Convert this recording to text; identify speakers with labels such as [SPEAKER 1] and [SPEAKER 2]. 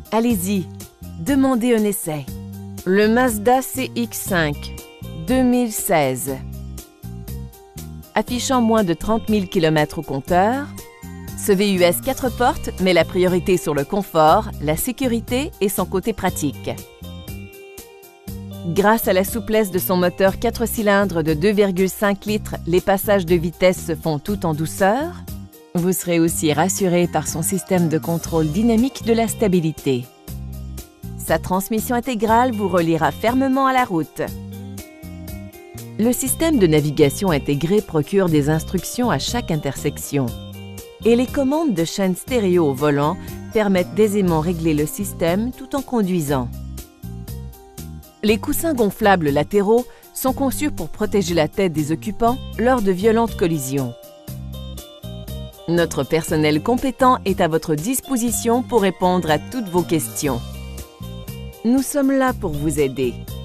[SPEAKER 1] Allez-y, demandez un essai. Le Mazda CX-5 2016. Affichant moins de 30 000 km au compteur, ce VUS 4 portes met la priorité sur le confort, la sécurité et son côté pratique. Grâce à la souplesse de son moteur 4 cylindres de 2,5 litres, les passages de vitesse se font tout en douceur. Vous serez aussi rassuré par son système de contrôle dynamique de la stabilité. Sa transmission intégrale vous reliera fermement à la route. Le système de navigation intégré procure des instructions à chaque intersection. Et les commandes de chaîne stéréo au volant permettent d'aisément régler le système tout en conduisant. Les coussins gonflables latéraux sont conçus pour protéger la tête des occupants lors de violentes collisions. Notre personnel compétent est à votre disposition pour répondre à toutes vos questions. Nous sommes là pour vous aider.